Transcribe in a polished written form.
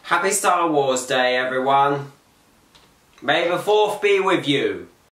Happy Star Wars Day, everyone. May the 4th be with you.